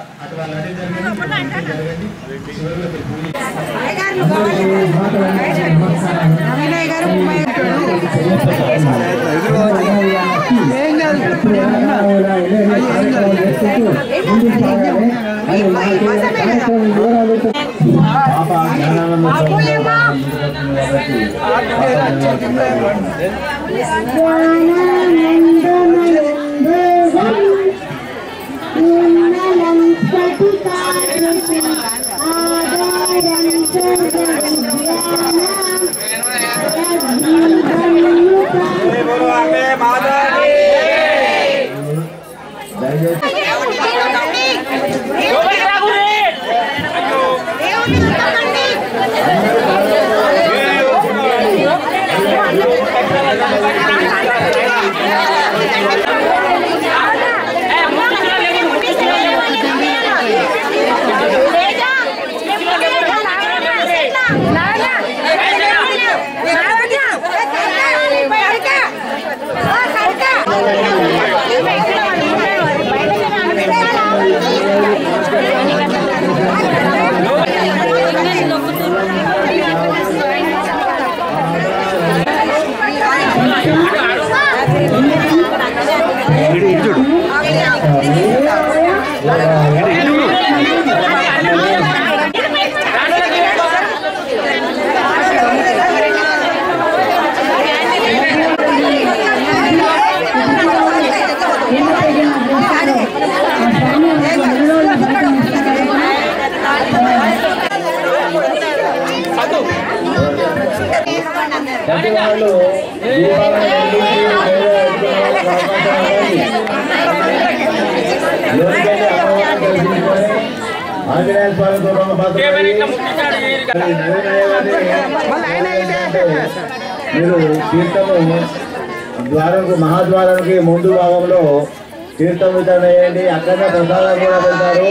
మీరు తీర్థము ద్వారానికి మహాద్వారానికి ముందు భాగంలో తీర్థం వితరణ చేయండి. అక్కడ ప్రసాదం కూడా పెడతారు.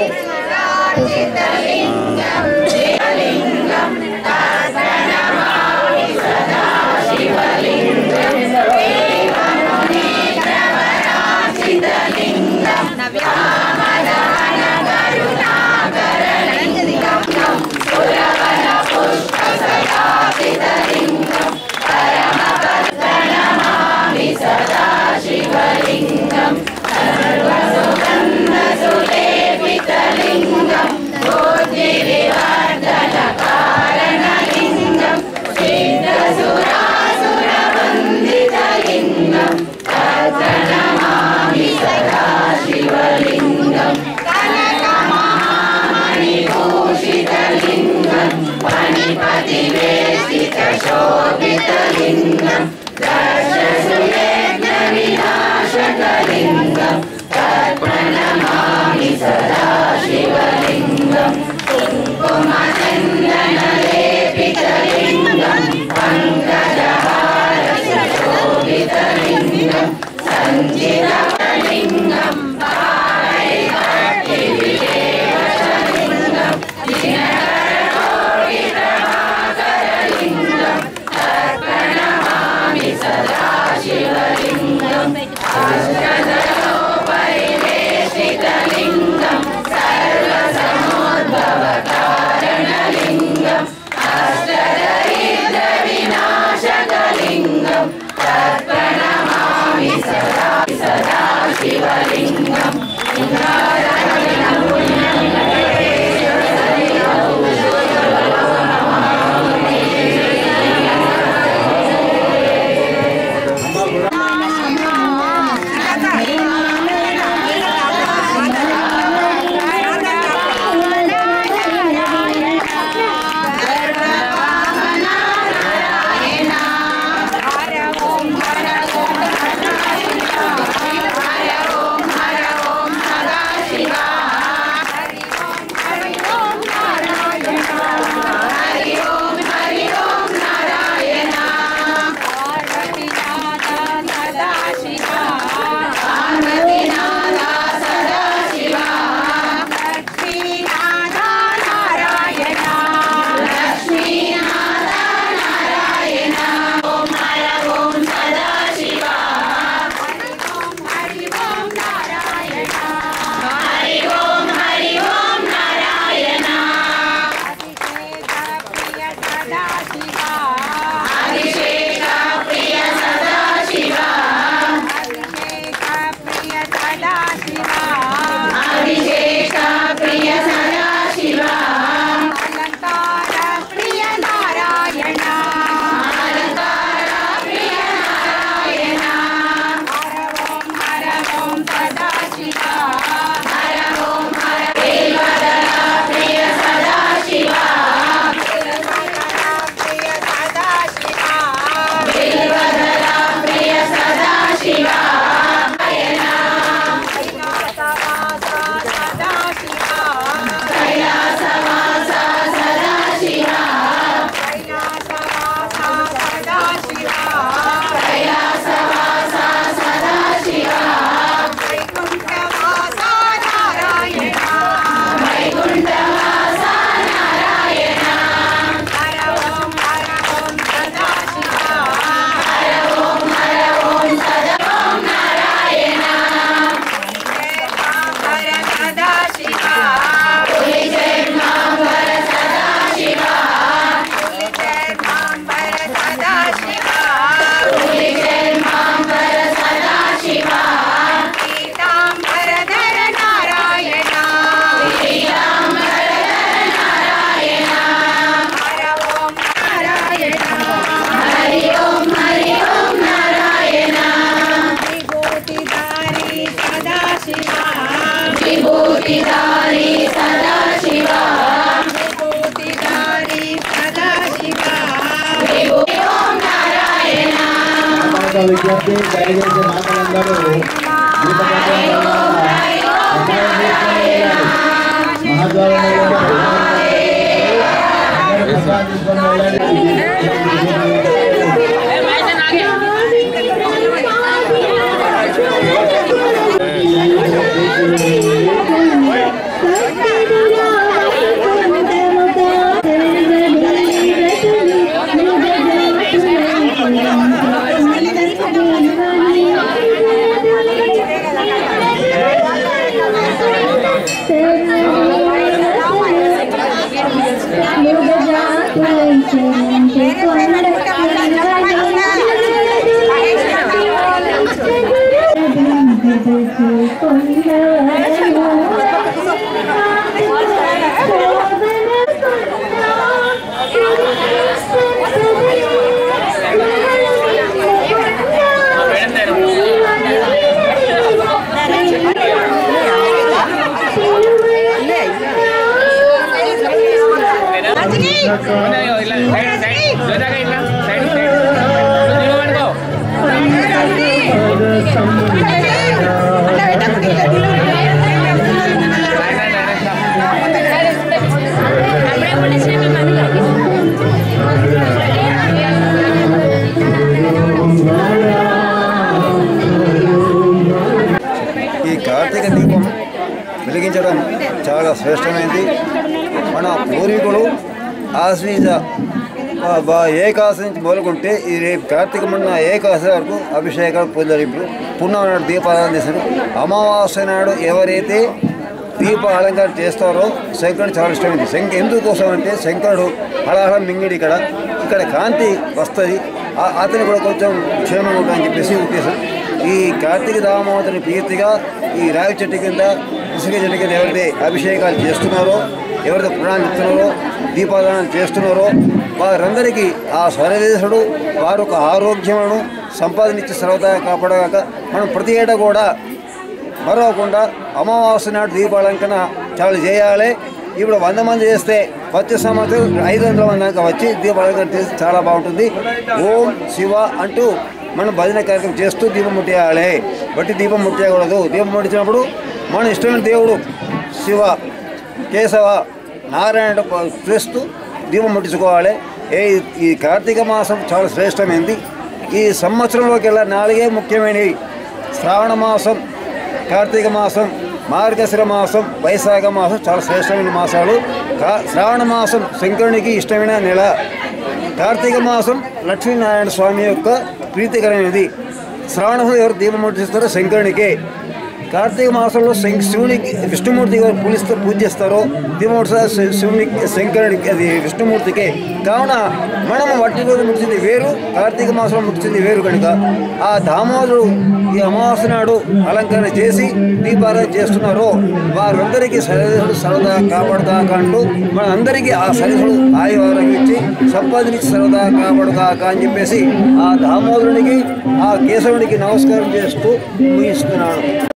విద్యార్థి దయచేసి మాటలందరూ కార్తీక దీపం వెలిగించడం చాలా శ్రేష్టమైనది. మన పూర్వీకులు ఆశ్వీజ ఏకాదశి నుంచి మొదలుకుంటే ఈ రేపు కార్తీక మండల ఏకాదశి వరకు అభిషేకాలు పూజలు పున్నమ నాడు దీపారాధన చేస్తారు. అమావాస్య నాడు ఎవరైతే దీప అలంకారం చేస్తారో శంకరుడు చాలా ఇష్టమైంది. ఎందుకోసం అంటే శంకరుడు హళహళ మింగిడి ఇక్కడ కాంతి వస్తుంది, అతను కూడా కొంచెం క్షేమంగా ఉంటుందని చెప్పేసి ఉద్దేశం. ఈ కార్తీక దామోదరుని ప్రీతిగా ఈ రావి చెట్టు కింద ఇసుక చెట్టు కింద ఎవరైతే అభిషేకాలు చేస్తున్నారో, ఎవరైతే పురాణాలు చెప్తున్నారో, దీపారాధన చేస్తున్నారో వారందరికీ ఆ సర్వేశ్వరుడు వారు ఒక ఆరోగ్యమును సంపాదనిచ్చి సర్వదా కాపాడగాక. మనం ప్రతి ఏటా కూడా మరవకుండా అమావాస్య నాడు దీపాలంకన చాలా చేయాలి. ఇప్పుడు 100 మంది చేస్తే వచ్చే సంవత్సరం 500 మంది దాకా వచ్చి దీపాలంకన చేస్తే చాలా బాగుంటుంది. ఓం శివ అంటూ మనం భజన కార్యక్రమం చేస్తూ దీపం ముట్టేయాలి. బట్టి దీపం ముట్టేయకూడదు. దీపం ముట్టించినప్పుడు మన ఇష్టమైన దేవుడు శివ, కేశవ, నారాయణ చేస్తూ దీపం ముట్టించుకోవాలి. ఈ కార్తీక మాసం చాలా శ్రేష్టమైనది. ఈ సంవత్సరంలోకి వెళ్ళా 4 ముఖ్యమైనవి: శ్రావణ మాసం, కార్తీక మాసం, మార్గశిర మాసం, వైశాఖ మాసం చాలా శ్రేష్టమైన మాసాలు. శ్రావణ మాసం శంకరునికి ఇష్టమైన నెల. కార్తీక మాసం లక్ష్మీనారాయణ స్వామి యొక్క ప్రీతికరమైనది. శ్రావణంలో ఎవరు దీపం ముట్టిస్తారో శంకరునికే. కార్తీక మాసంలో శివునికి విష్ణుమూర్తి గారు పూజ చేస్తారో దిమోత్సవ శివునికి శంకరుడికి అది విష్ణుమూర్తికి కావున మనం వట్టి రోజు ముడిచింది వేరు, కార్తీక మాసంలో ముడిచింది వేరు కనుక ఆ దామోదరుడు ఈ అమావాస్య నాడు అలంకరణ చేసి దీపారాధన చేస్తున్నారో వారందరికీ సరిహద్దులు సరదా కాపాడుగాక అంటూ మన అందరికీ ఆ సరిహద్దులు ఆయువారం ఇచ్చి సంపాదించి సరదా కాపాడుగాక అని చెప్పేసి ఆ దామోదరునికి ఆ కేశవునికి నమస్కారం చేస్తూ ముగిస్తున్నాను.